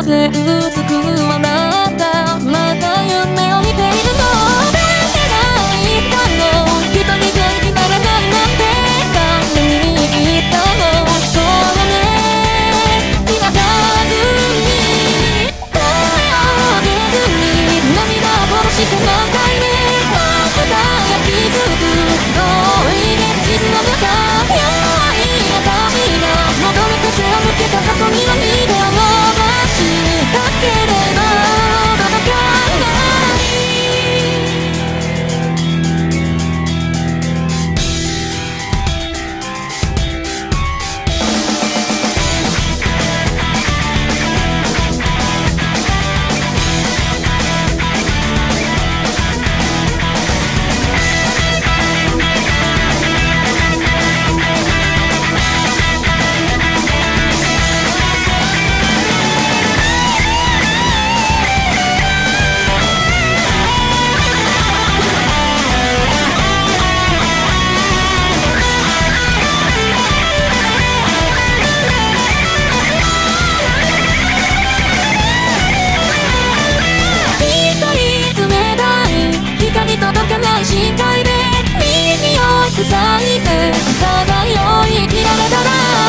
せ薄く笑ったまた夢を見ているのだけがいいだろう一人じゃ生きられないなんて誰に言ったのそうね今数に声を上げずに涙をこぼして何回目また焼き付く遠い現実の中弱い私が戻る癖を抜けた過去に涙を伸ばしたければ届かない深海で耳を塞いで漂い生きられたら